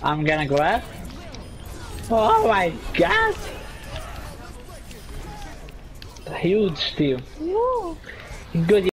I'm gonna grab. Oh my god! Huge steal. Good.